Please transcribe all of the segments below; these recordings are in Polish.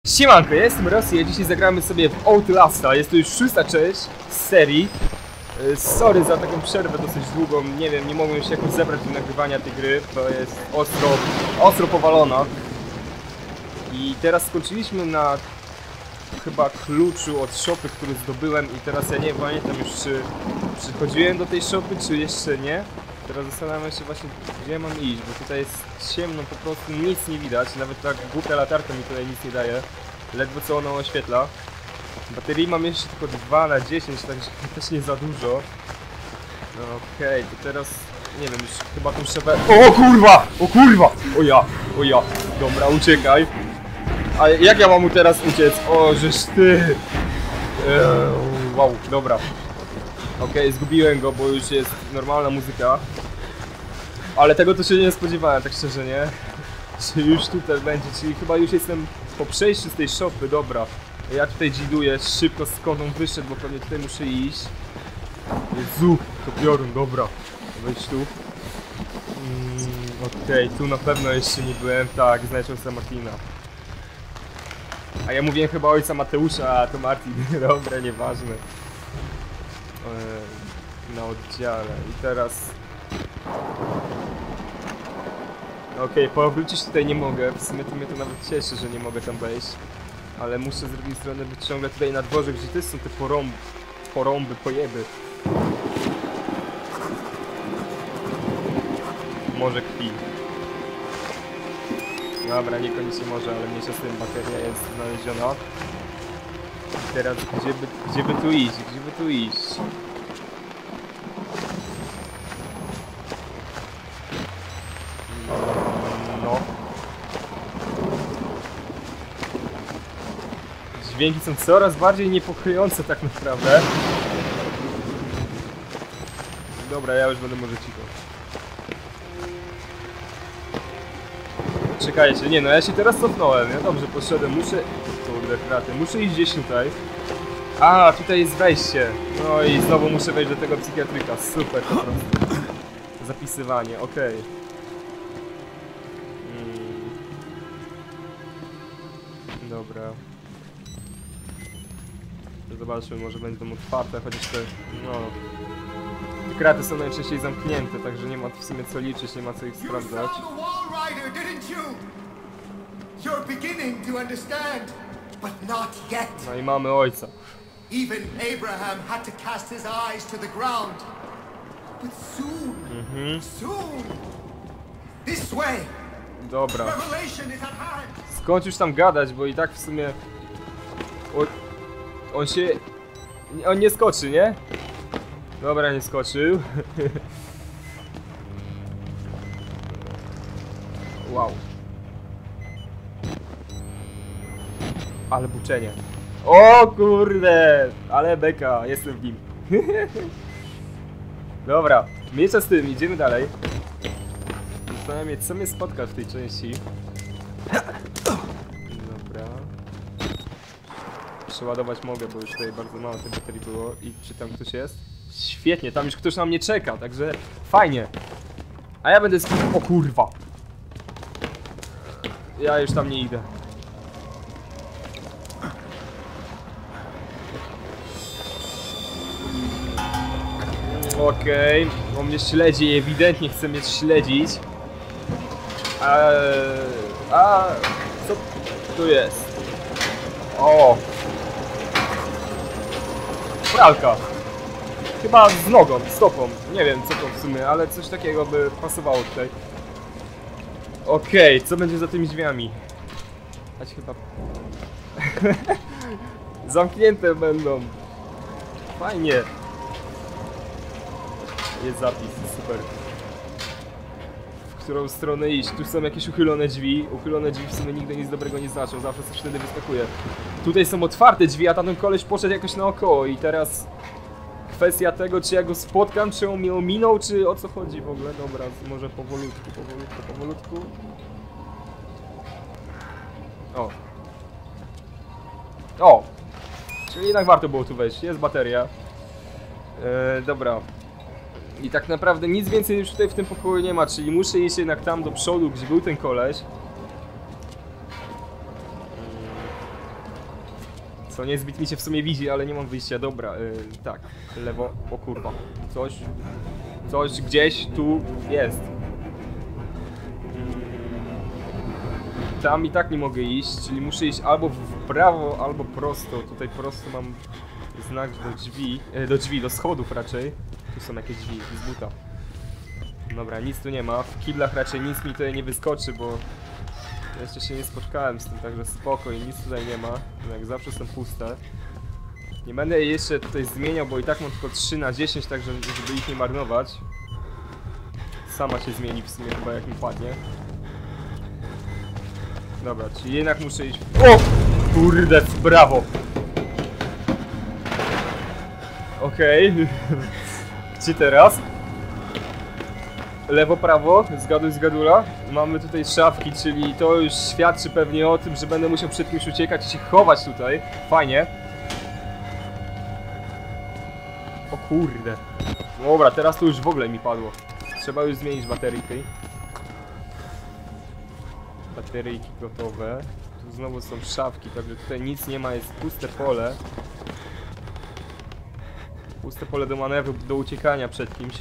Siemanko, ja jestem Rosji, a dzisiaj zagramy sobie w Outlasta. Jest to już 6. część z serii. Sorry za taką przerwę dosyć długą, nie wiem, nie mogłem się jakoś zebrać do nagrywania tej gry. To jest ostro powalona. I teraz skończyliśmy na chyba kluczu od shopy, który zdobyłem i teraz ja nie pamiętam już, czy przychodziłem do tej shopy, czy jeszcze nie. Teraz zastanawiam się właśnie, gdzie mam iść, bo tutaj jest ciemno, po prostu nic nie widać, nawet ta głupia latarka mi tutaj nic nie daje, ledwo co ona oświetla. Baterii mam jeszcze tylko 2 na 10, także też nie za dużo. No okej, to teraz, nie wiem, już chyba tą szopę... O kurwa! O kurwa! O ja! Dobra, uciekaj. A jak ja mam mu teraz uciec? O, żeż ty! Wow, dobra. Okej, zgubiłem go, bo już jest normalna muzyka. Ale tego to się nie spodziewałem, tak szczerze, nie? Czy już tutaj będzie, czyli chyba już jestem po przejściu z tej shopy, dobra. Ja tutaj dziduję szybko, skąd on wyszedł, bo pewnie tutaj muszę iść. Jezu, to piorun, dobra. Wejdź tu. Okej, tu na pewno jeszcze nie byłem, tak, znajdź ojca Martina. A ja mówiłem chyba ojca Mateusza, a to Martin, dobra, nieważne. Na oddziale i teraz... Okej, powrócić tutaj nie mogę, w sumie to mnie to nawet cieszy, że nie mogę tam wejść. Ale muszę z drugiej strony być ciągle tutaj na dworze, gdzie też są te pojeby. Może kpi. Dobra, niekoniecznie może, ale mniejsza z tym, bateria jest znaleziona. I teraz gdzie by tu iść? Gdzie by tu iść? No. Dźwięki są coraz bardziej niepokojące tak naprawdę. Dobra, ja już będę może cicho. Czekajcie, nie no, ja się teraz cofnąłem, ja dobrze poszedłem, muszę... Kurde, kraty, muszę iść gdzieś tutaj. A, tutaj jest wejście. No i znowu muszę wejść do tego psychiatryka, super po prostu. Zapisywanie, okej. Dobra. Zobaczmy, może będą otwarte, chociaż te... no... Te kraty są najczęściej zamknięte, także nie ma w sumie co liczyć, nie ma co ich sprawdzać. No i mamy ojca. Even Abraham had to cast his eyes to the ground. But soon, this way. Dobra. Revelation is at hand. Skąd już tam gadać, bo i tak w sumie... On się... On nie skoczy, nie? Dobra, nie skoczył. Wow. Ale buczenie. O kurde! Ale beka, jestem w nim. Dobra, mniejsza z tym, idziemy dalej. Zastanawiam się, co mnie spotka w tej części. Dobra. Przeładować mogę, bo już tutaj bardzo mało tej baterii było. I czy tam ktoś jest? Świetnie, tam już ktoś na mnie czeka, także fajnie. A ja będę o kurwa. Ja już tam nie idę. Okej, on mnie śledzi i ewidentnie chce mnie śledzić. Co tu jest? O! Pralka. Chyba z nogą, stopą. Nie wiem co to w sumie, ale coś takiego by pasowało tutaj. Okej, co będzie za tymi drzwiami? Ać chyba... Zamknięte będą. Fajnie. Jest zapis, super. W którą stronę iść? Tu są jakieś uchylone drzwi. Uchylone drzwi w sumie nigdy nic dobrego nie znaczą, zawsze coś wtedy wyskakuje. Tutaj są otwarte drzwi, a tamten koleś poszedł jakoś naokoło i teraz... Kwestia tego, czy ja go spotkam, czy on mnie ominął, czy o co chodzi w ogóle. Dobra, może powolutku. O! Czyli jednak warto było tu wejść, jest bateria. Dobra. I tak naprawdę nic więcej już tutaj w tym pokoju nie ma, czyli muszę iść jednak tam do przodu, gdzie był ten koleś. Co niezbyt mi się w sumie widzi, ale nie mam wyjścia. Dobra, tak. Lewo. O kurwa. Coś gdzieś tu jest. Tam i tak nie mogę iść, czyli muszę iść albo w prawo, albo prosto. Tutaj prosto mam znak do drzwi, do schodów raczej. Tu są jakieś drzwi, z buta. Dobra, nic tu nie ma. W kiblach raczej nic mi tutaj nie wyskoczy, bo jeszcze się nie spotkałem z tym, także spoko i nic tutaj nie ma. Jak zawsze są puste. Nie będę jej jeszcze tutaj zmieniał, bo i tak mam tylko 3 na 10, także żeby ich nie marnować. Sama się zmieni w sumie chyba jak mi padnie. Dobra, czyli jednak muszę iść... O! Kurde, brawo! Okej. Gdzie teraz? Lewo, prawo, zgaduj, zgadula. Mamy tutaj szafki, czyli to już świadczy pewnie o tym, że będę musiał przed kimś uciekać i się chować tutaj. Fajnie. O kurde. Dobra, teraz to już w ogóle mi padło. Trzeba już zmienić bateryjki. Bateryjki gotowe. Tu znowu są szafki, także tutaj nic nie ma, jest puste pole. Puste pole do manewru, do uciekania przed kimś.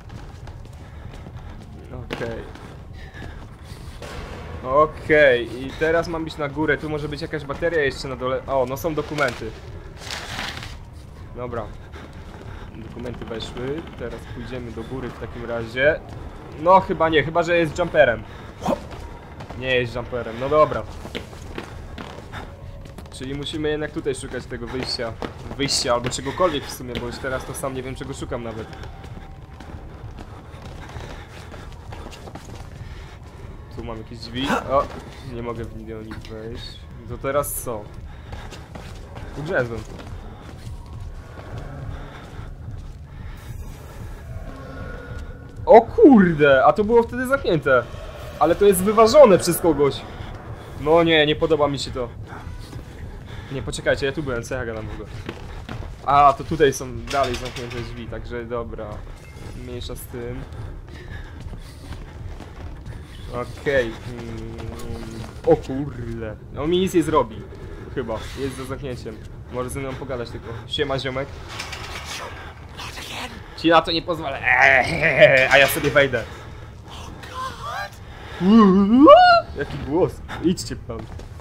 Okej, i teraz mam iść na górę, tu może być jakaś bateria jeszcze na dole. O, no są dokumenty. Dobra. Dokumenty weszły, teraz pójdziemy do góry w takim razie. No chyba nie, chyba że jest jumperem. Nie jest jumperem, no dobra. Czyli musimy jednak tutaj szukać tego wyjścia albo czegokolwiek w sumie, bo już teraz to sam nie wiem czego szukam nawet. Tu mam jakieś drzwi. O! Nie mogę w nich wejść. To teraz co? Ugrzęzłem. O kurde! A to było wtedy zamknięte. Ale to jest wyważone przez kogoś. No nie, nie podoba mi się to. Nie, poczekajcie, ja tu byłem, co ja gadam w ogóle. A, to tutaj są dalej zamknięte drzwi, także dobra. Mniejsza z tym. Okej. O kurde. On mi nic nie zrobi. Chyba. Jest za zamknięciem. Może ze mną pogadać tylko. Siema ziomek. Ci na to nie pozwolę. A ja sobie wejdę. Jaki głos. Idźcie pan.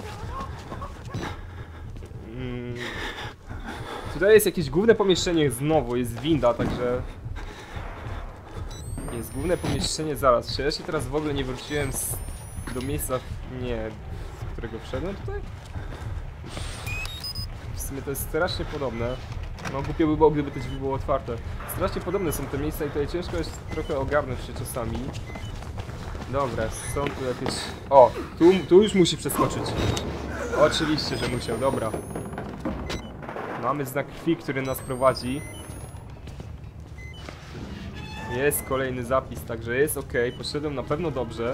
Tutaj jest jakieś główne pomieszczenie znowu. Jest winda, także... Jest główne pomieszczenie, zaraz. Czy ja się teraz w ogóle nie wróciłem do miejsca, z którego wszedłem tutaj? W sumie to jest strasznie podobne. No głupio by było, gdyby te drzwi były otwarte. Strasznie podobne są te miejsca i tutaj ciężko jest trochę ogarnąć się czasami. Dobra, są tu jakieś... O, tu już musi przeskoczyć. Oczywiście, że musiał, dobra. Mamy znak krwi, który nas prowadzi. Jest kolejny zapis, także jest ok. Poszedłem na pewno dobrze.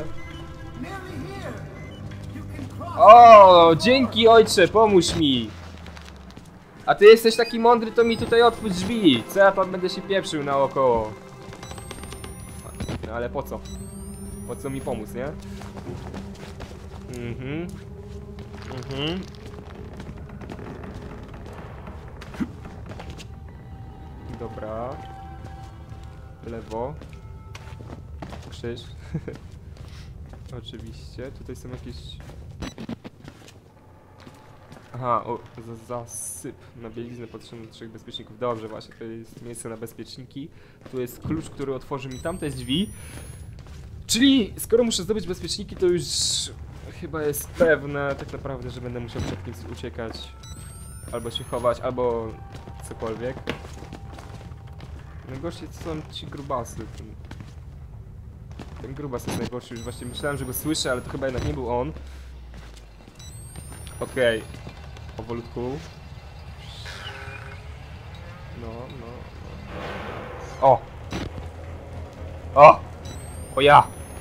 O, dzięki ojcze, pomóż mi. A ty jesteś taki mądry, to mi tutaj otwórz drzwi. Co ja tam będę się pieprzył naokoło? No ale po co? Po co mi pomóc, nie? Dobra. Lewo. Krzyż. Oczywiście. Tutaj są jakieś... Aha, o, zasyp na bieliznę potrzebny 3 bezpieczników. Dobrze, właśnie, to jest miejsce na bezpieczniki. Tu jest klucz, który otworzy mi tamte drzwi. Czyli skoro muszę zdobyć bezpieczniki, to już chyba jest pewne tak naprawdę, że będę musiał przed kimś uciekać. Albo się chować, albo cokolwiek. Najgorsi są ci grubasy. Ten grubas jest najgorszy, już właśnie myślałem, że go słyszę, ale to chyba jednak nie był on. Okej. Powolutku. No. O! O! O ja!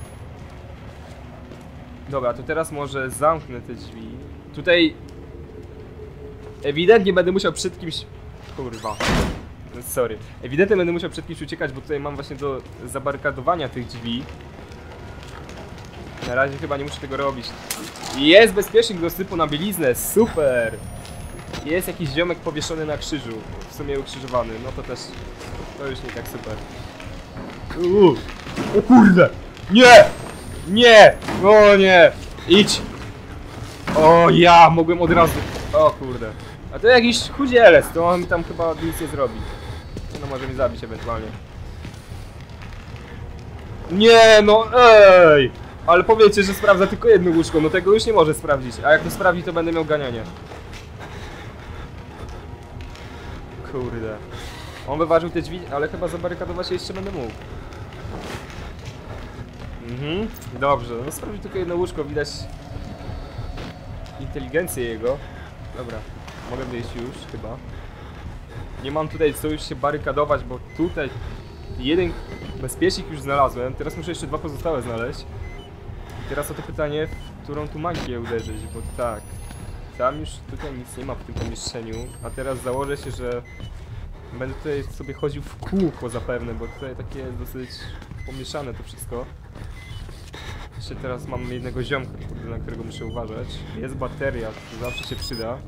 Dobra, to teraz może zamknę te drzwi. Tutaj... Ewidentnie będę musiał przed kimś... Kurwa. Sorry. Ewidentnie będę musiał przed kimś uciekać, bo tutaj mam właśnie do zabarykadowania tych drzwi. Na razie chyba nie muszę tego robić. Jest bezpiecznik do sypu na bieliznę, super! jest jakiś ziomek powieszony na krzyżu, w sumie ukrzyżowany, no to też, to już nie tak super. O kurde! Nie! Nie! O nie! Idź! O ja! Mogłem od razu... O kurde. A to jakiś chudzielec, to on tam chyba nic nie zrobi. No może mnie zabić ewentualnie. Nie no, ej! Ale powiecie, że sprawdza tylko jedno łóżko, no tego już nie może sprawdzić. A jak to sprawdzi, to będę miał ganianie. Kurde. On wyważył te drzwi, ale chyba zabarykadować się jeszcze będę mógł. Dobrze, no sprawdzi tylko jedno łóżko, widać inteligencję jego. Dobra, mogę wyjść już chyba. Nie mam tutaj co już się barykadować, bo tutaj jeden bezpiecznik już znalazłem. Teraz muszę jeszcze dwa pozostałe znaleźć. I teraz o to pytanie, w którą tu magię uderzyć, bo tak, tam już tutaj nic nie ma w tym pomieszczeniu, a teraz założę się, że będę tutaj sobie chodził w kółko zapewne, bo tutaj takie jest dosyć pomieszane to wszystko. Jeszcze teraz mam jednego ziomka, na którego muszę uważać. Jest bateria, to zawsze się przyda.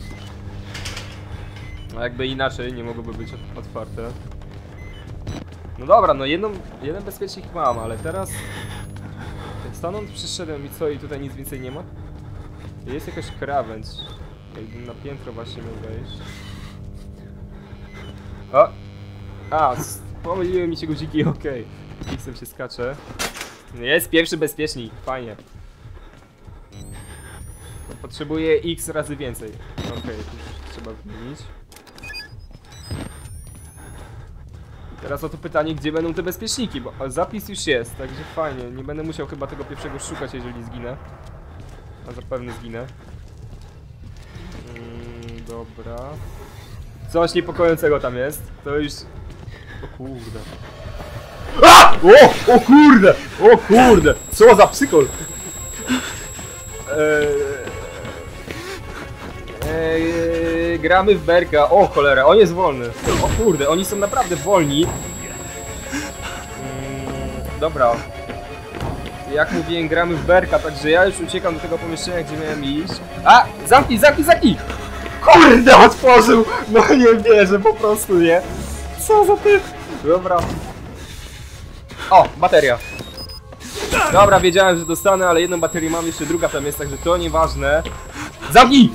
A jakby inaczej nie mogłoby być otwarte. No dobra, no jeden bezpiecznik mam, ale teraz... Stanąd przyszedłem i co? I tutaj nic więcej nie ma? Jest jakaś krawędź. Jakbym na piętro właśnie miał wejść. O! A! Pomyliły mi się guziki, okej. X-em się skacze. Jest pierwszy bezpiecznik, fajnie. Potrzebuję X razy więcej. Okej, już trzeba wymienić. Teraz o to pytanie, gdzie będą te bezpieczniki, bo zapis już jest, także fajnie. Nie będę musiał chyba tego pierwszego szukać, jeżeli zginę. A zapewne zginę. Dobra. Coś niepokojącego tam jest. To już... O kurde. A! O kurde! O kurde! Co za psykol! Gramy w berka. O cholera, on jest wolny. O kurde, oni są naprawdę wolni. Dobra. Jak mówiłem, gramy w berka, także ja już uciekam do tego pomieszczenia, gdzie miałem iść. A! Zamknij, zamknij, zamknij! Kurde, otworzył! No nie wierzę, po prostu, nie? Co za typ? Dobra. O, bateria. Dobra, wiedziałem, że dostanę, ale jedną baterię mam, jeszcze druga tam jest, także to nieważne. Zamknij!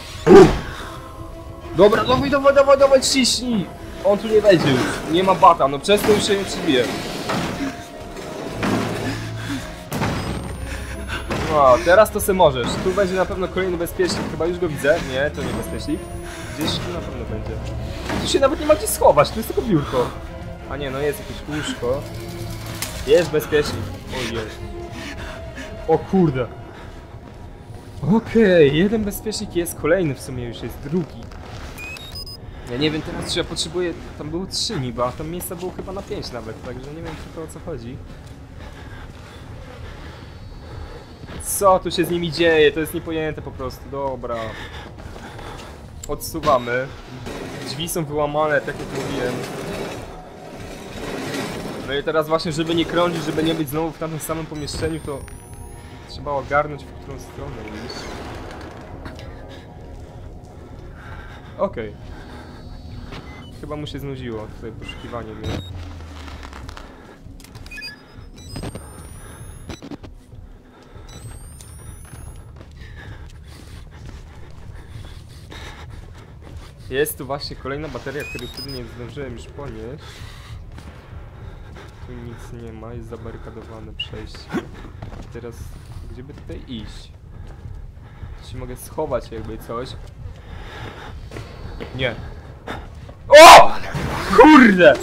Dobra, dawaj, dawaj, dawaj, dawaj, ciśnij! On tu nie wejdzie już, nie ma bata, no przez to już się nie przybije. No, teraz to se możesz. Tu będzie na pewno kolejny bezpiecznik, chyba już go widzę. Nie, to nie bezpiecznik. Gdzieś tu na pewno będzie. Tu się nawet nie ma gdzie schować, tu jest tylko biurko. A nie, no jest jakieś łóżko. Jest bezpiecznik. O jest. O kurde. Okej, jeden bezpiecznik jest, kolejny w sumie już jest drugi. Ja nie wiem teraz, czy ja potrzebuję... Tam było 3 niby, a tam miejsca było chyba na 5 nawet, także nie wiem tylko o co chodzi. Co tu się z nimi dzieje? To jest niepojęte po prostu, dobra. Odsuwamy. Drzwi są wyłamane, tak jak mówiłem. No i teraz właśnie, żeby nie krążyć, żeby nie być znowu w tamtym samym pomieszczeniu, to trzeba ogarnąć, w którą stronę iść. Okej. Chyba mu się znudziło tutaj poszukiwanie mnie. Jest tu właśnie kolejna bateria, której wtedy nie zdążyłem już ponieść. Tu nic nie ma, jest zabarykadowane przejście. Teraz, gdzie by tutaj iść? Tu się mogę schować jakby coś. Nie. O! Kurde!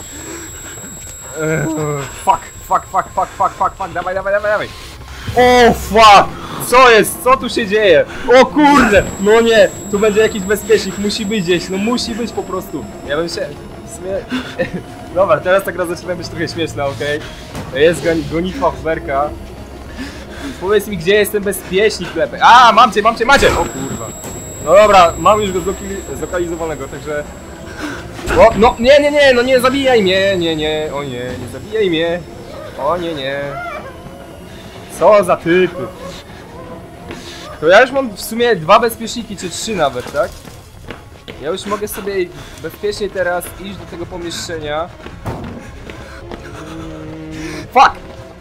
Fuck, dawaj, dawaj. O, fuck! Co jest? Co tu się dzieje? O kurde! No nie! Tu będzie jakiś bezpiecznik, musi być gdzieś, no musi być po prostu. Ja bym się... w sumie... Dobra, teraz ta gra zaczyna być trochę śmieszna, okej? Jest gonitwa w berka. Powiedz mi, gdzie jest ten bezpiecznik lepiej. A, macie! O kurwa. No dobra, mam już go zlokalizowanego, także... O, no, nie, no nie zabijaj mnie, nie, o nie zabijaj mnie. O nie. Co za typy. To ja już mam w sumie 2 bezpieczniki, czy 3 nawet, tak? Ja już mogę sobie bezpiecznie teraz iść do tego pomieszczenia. Fuck!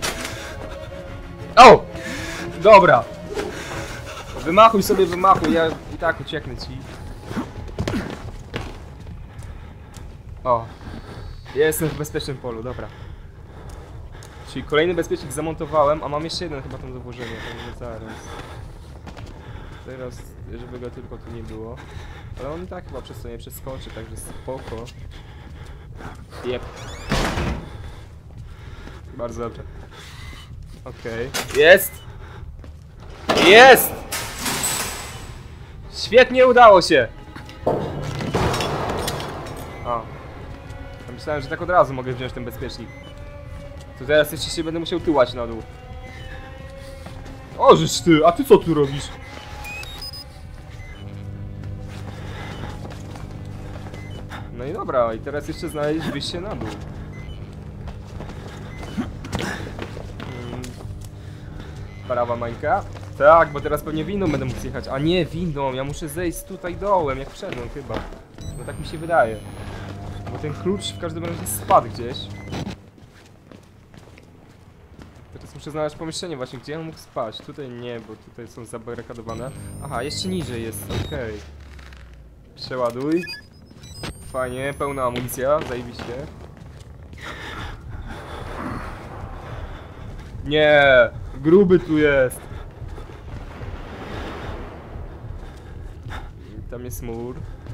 O! Dobra. Wymachuj sobie, wymachuj, ja i tak ucieknę ci. O. Jestem w bezpiecznym polu, dobra. Czyli kolejny bezpiecznik zamontowałem, a mam jeszcze jeden chyba tam do włożenia, to zaraz. Teraz, żeby go tylko tu nie było. Ale on i tak chyba przez to nie przeskoczy, także spoko. Jep. Bardzo dobrze. Okej. Jest! Jest! Świetnie udało się! O. Ja myślałem, że tak od razu mogę wziąć ten bezpiecznik. To teraz jeszcze się będę musiał tyłać na dół. O, żeż ty! A ty co tu robisz? No i dobra, i teraz jeszcze znaleźć wyjście na dół. Prawa Mańka? Tak, bo teraz pewnie windą będę mógł zjechać. A nie, windą, ja muszę zejść tutaj dołem, jak wszedłem chyba. No tak mi się wydaje. Bo ten klucz w każdym razie spadł gdzieś. Teraz muszę znaleźć pomieszczenie właśnie, gdzie ja mógł spać. Tutaj nie, bo tutaj są zabarykadowane. Aha, jeszcze niżej jest, okej. Przeładuj. Fajnie, pełna amunicja, zajebiście. Nie, gruby tu jest. Tam jest mur.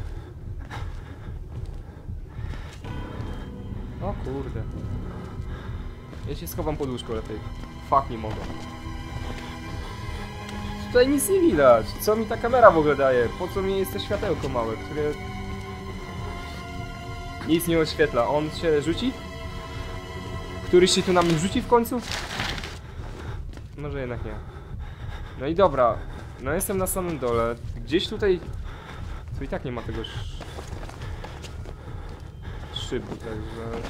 O kurde. Ja się schowam pod łóżko lepiej. Fuck, nie mogę. Tutaj nic nie widać. Co mi ta kamera w ogóle daje? Po co mi jest to światełko małe, które... Nic nie oświetla. On się rzuci? Któryś się tu na mnie rzuci w końcu? Może jednak nie. No i dobra. No jestem na samym dole. Gdzieś tutaj... Tu i tak nie ma tego szybu, także...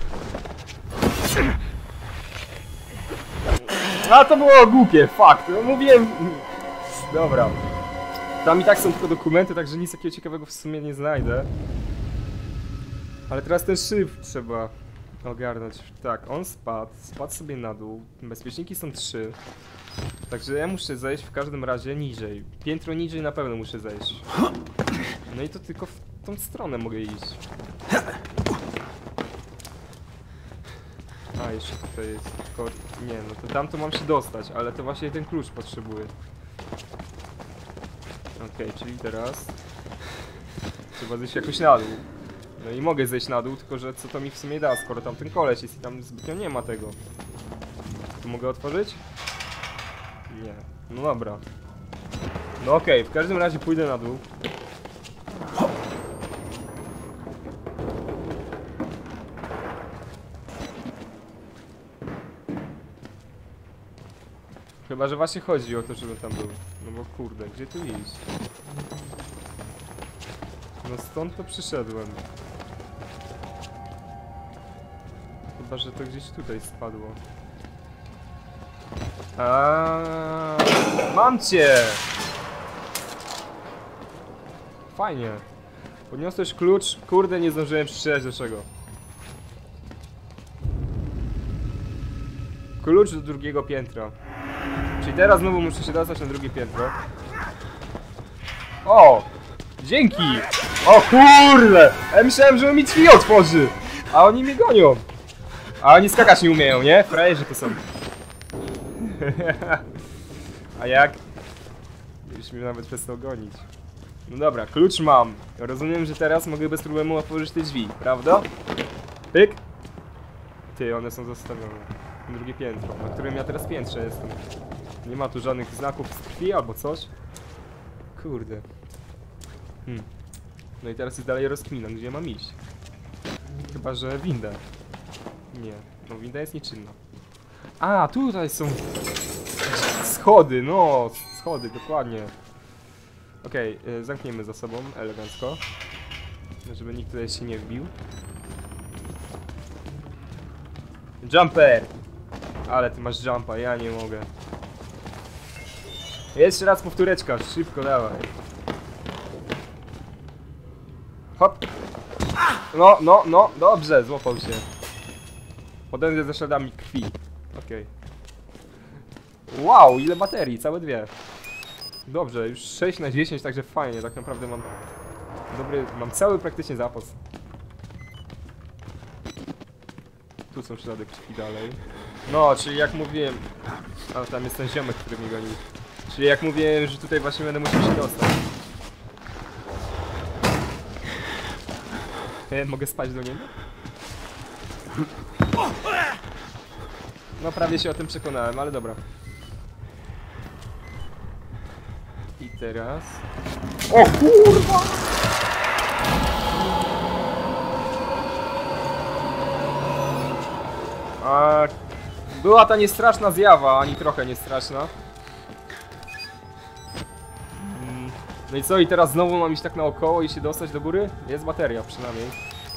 A to było głupie, fakt. No, mówiłem... Dobra. Tam i tak są tylko dokumenty, także nic takiego ciekawego w sumie nie znajdę. Ale teraz ten szyb trzeba ogarnąć. Tak, on spadł sobie na dół. Bezpieczniki są 3. Także ja muszę zejść w każdym razie niżej. Piętro niżej na pewno muszę zejść. No i to tylko w tą stronę mogę iść. A, jeszcze tutaj jest tylko... Nie, no to tam to mam się dostać, ale to właśnie ten klucz potrzebuję. Okej, czyli teraz... Trzeba zejść jakoś na dół. No i mogę zejść na dół, tylko że co to mi w sumie da, skoro tam ten koleś jest i tam zbytnio nie ma tego. Tu mogę otworzyć? Nie. No dobra. No okej, w każdym razie pójdę na dół. Chyba, że właśnie chodzi o to, żebym tam był. No bo kurde, gdzie tu iść? No stąd to przyszedłem. Chyba, że to gdzieś tutaj spadło. Mam cię! Fajnie. Podniosłeś klucz. Kurde, nie zdążyłem przeczytać do czego. Klucz do drugiego piętra. Czyli teraz znowu muszę się dostać na drugie piętro. O! Dzięki! O kurde! Ja myślałem, że on mi drzwi otworzy! A oni mnie gonią! A oni skakać nie umieją, nie? Frajerzy to są. A jak? Już mnie nawet przestał gonić. No dobra, klucz mam. Rozumiem, że teraz mogę bez problemu otworzyć te drzwi, prawda? Pyk! Ty, one są zostawione. Drugie piętro, na którym ja teraz piętrze jestem. Nie ma tu żadnych znaków z krwi albo coś. Kurde. No i teraz jest dalej rozkmina, gdzie mam iść. Chyba, że winda. Nie, no winda jest nieczynna. A, tutaj są schody, no, schody, dokładnie. Okej, zamkniemy za sobą elegancko. Żeby nikt tutaj się nie wbił. Jumper! Ale ty masz jumpa, ja nie mogę. Jeszcze raz powtóreczka, szybko dawaj. Hop. No, no, no, dobrze, złapał się. Podędę ze śladami krwi. Okej. Wow, ile baterii, całe 2. Dobrze, już 6 na 10, także fajnie, tak naprawdę mam mam cały praktycznie zapas. Tu są ślady krwi dalej. No, czyli jak mówiłem... A tam jest ten ziomek, który mnie gonił. Czyli jak mówiłem, że tutaj właśnie będę musiał się dostać. Mogę spać do niego? No prawie się o tym przekonałem, ale dobra. I teraz... O kurwa! A, była ta niestraszna zjawa, ani trochę niestraszna. No i co, i teraz znowu mam iść tak naokoło i się dostać do góry? Jest bateria przynajmniej.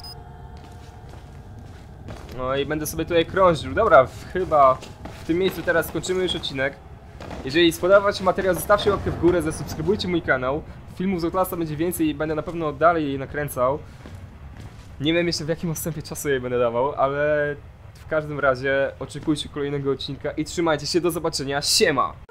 No i będę sobie tutaj krążył. Dobra, chyba w tym miejscu teraz skończymy już odcinek. Jeżeli spodobał wam się materiał, zostawcie łapkę w górę, zasubskrybujcie mój kanał. Filmów z Outlasta będzie więcej i będę na pewno dalej je nakręcał. Nie wiem jeszcze w jakim odstępie czasu je będę dawał, ale w każdym razie oczekujcie kolejnego odcinka i trzymajcie się, do zobaczenia, siema!